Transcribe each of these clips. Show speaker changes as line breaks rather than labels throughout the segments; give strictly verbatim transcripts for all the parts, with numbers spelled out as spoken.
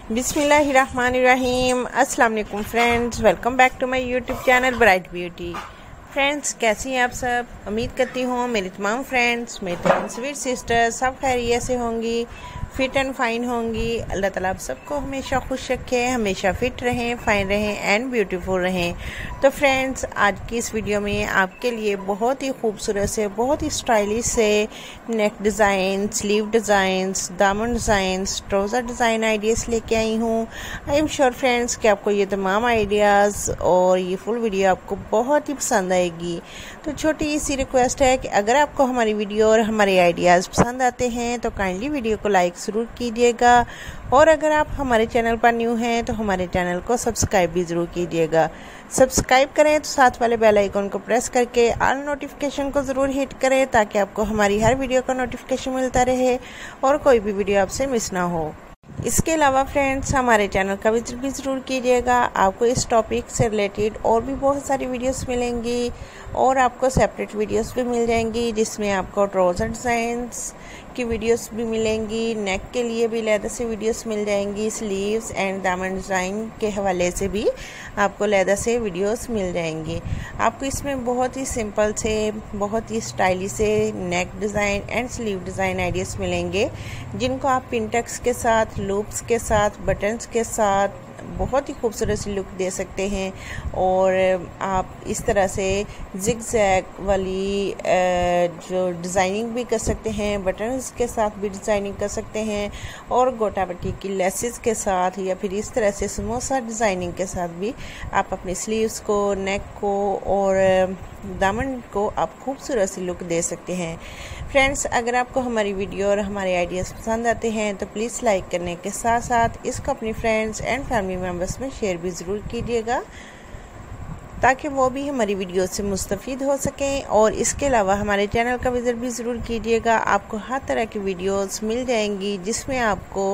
बिस्मिल्लाहिर्रहमानिर्रहीम। अस्सलाम वालेकुम friends, welcome back to my YouTube channel Bright Beauty. Friends, कैसी हैं आप सब? उम्मीद करती हूँ मेरी तमाम फ्रेंड्स, मेरी तमाम स्वीट सिस्टर्स सब खैरियत से होंगी, फिट एंड फाइन होंगी। अल्लाह ताला आप सबको हमेशा खुश रखे, हमेशा फिट रहें, फाइन रहें एंड ब्यूटीफुल रहें। तो फ्रेंड्स, आज की इस वीडियो में आपके लिए बहुत ही खूबसूरत से, बहुत ही स्टाइलिश से नेक डिज़ाइन, स्लीव डिज़ाइंस, दामन डिज़ाइंस, ट्राउज़र डिज़ाइन आइडियाज़ लेके आई हूँ। आई एम श्योर फ्रेंड्स कि आपको ये तमाम आइडियाज़ और ये फुल वीडियो आपको बहुत ही पसंद आएगी। तो छोटी सी रिक्वेस्ट है कि अगर आपको हमारी वीडियो और हमारे आइडियाज़ पसंद आते हैं तो काइंडली वीडियो को लाइक ज़रूर कीजिएगा, और अगर आप हमारे चैनल पर न्यू हैं तो हमारे चैनल को सब्सक्राइब भी ज़रूर कीजिएगा। सब्सक्राइब करें तो साथ वाले बेल आइकन को प्रेस करके ऑल नोटिफिकेशन को ज़रूर हिट करें, ताकि आपको हमारी हर वीडियो का नोटिफिकेशन मिलता रहे और कोई भी वीडियो आपसे मिस ना हो। इसके अलावा फ्रेंड्स, हमारे चैनल का विजिट भी ज़रूर कीजिएगा। आपको इस टॉपिक से रिलेटेड और भी बहुत सारी वीडियोस मिलेंगी, और आपको सेपरेट वीडियोस भी मिल जाएंगी जिसमें आपको ट्राउज़र डिज़ाइंस की वीडियोस भी मिलेंगी, नेक के लिए भी लैदर से वीडियोस मिल जाएंगी, स्लीव्स एंड दामन डिज़ाइन के हवाले से भी आपको लैदर से वीडियोस मिल जाएंगी। आपको इसमें बहुत ही सिंपल से, बहुत ही स्टाइलिश से neck design and sleeve design ideas मिलेंगे, जिनको आप पिनटक्स के साथ, लूप्स के साथ, बटन्स के साथ बहुत ही खूबसूरत सी लुक दे सकते हैं। और आप इस तरह से जिग-जैग वाली जो डिज़ाइनिंग भी कर सकते हैं, बटन्स के साथ भी डिज़ाइनिंग कर सकते हैं, और गोटा पट्टी की लेसेस के साथ, या फिर इस तरह से समोसा डिज़ाइनिंग के साथ भी आप अपने स्लीव्स को, नेक को और दामन को आप खूबसूरत सी लुक दे सकते हैं। फ्रेंड्स, अगर आपको हमारी वीडियो और हमारे आइडियाज़ पसंद आते हैं तो प्लीज़ लाइक करने के साथ साथ इसको अपनी फ्रेंड्स एंड फैमिली मेम्बर्स में शेयर भी ज़रूर कीजिएगा, ताकि वो भी हमारी वीडियो से मुस्तफ़ीद हो सकें। और इसके अलावा हमारे चैनल का विज़िट भी ज़रूर कीजिएगा। आपको हर तरह की वीडियोस मिल जाएंगी जिसमें आपको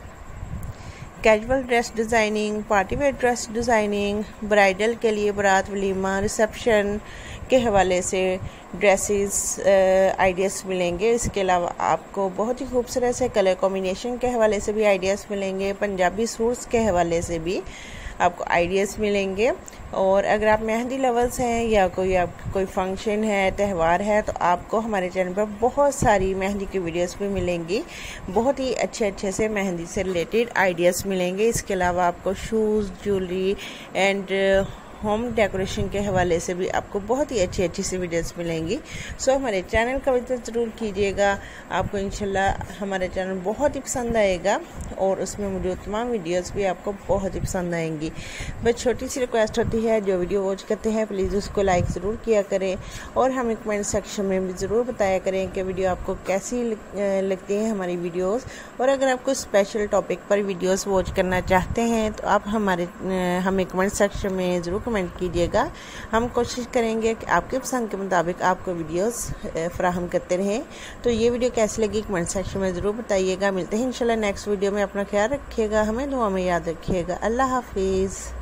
casual dress designing, party wear dress designing, bridal के लिए, बारात, वलीमा, रिसेप्शन के हवाले से ड्रेसेस आइडियाज़ मिलेंगे। इसके अलावा आपको बहुत ही खूबसूरत से कलर कॉम्बिनेशन के हवाले से भी आइडियाज़ मिलेंगे, पंजाबी सूट्स के हवाले से भी आपको आइडियाज़ मिलेंगे। और अगर आप मेहंदी लवर्स हैं या कोई आप कोई फंक्शन है, त्यौहार है, तो आपको हमारे चैनल पर बहुत सारी मेहंदी की वीडियोस भी मिलेंगी, बहुत ही अच्छे अच्छे से मेहंदी से रिलेटेड आइडियाज़ मिलेंगे। इसके अलावा आपको shoes, jewellery and home decoration के हवाले से भी आपको बहुत ही अच्छी अच्छी सी वीडियोस मिलेंगी। सो हमारे चैनल का विजिट ज़रूर कीजिएगा। आपको इंशाल्लाह हमारा चैनल बहुत ही पसंद आएगा, और उसमें मौजूद तमाम वीडियोस भी आपको बहुत ही पसंद आएंगी। बस छोटी सी रिक्वेस्ट होती है, जो वीडियो वॉच करते हैं प्लीज़ उसको लाइक ज़रूर किया करें, और हमें कमेंट सेक्शन में भी ज़रूर बताया करें कि वीडियो आपको कैसी लगती है हमारी वीडियोस। और अगर आप कुछ स्पेशल टॉपिक पर वीडियोस वॉच करना चाहते हैं तो आप हमारे हमें कमेंट सेक्शन में ज़रूर कमेंट कीजिएगा। हम कोशिश करेंगे कि आपके पसंद के मुताबिक आपको वीडियोस फराहम करते रहें। तो ये वीडियो कैसी लगी कमेंट सेक्शन में ज़रूर बताइएगा। मिलते हैं इंशाल्लाह नेक्स्ट वीडियो में। अपना ख्याल रखिएगा, हमें दुआ में याद रखिएगा। अल्लाह हाफिज़।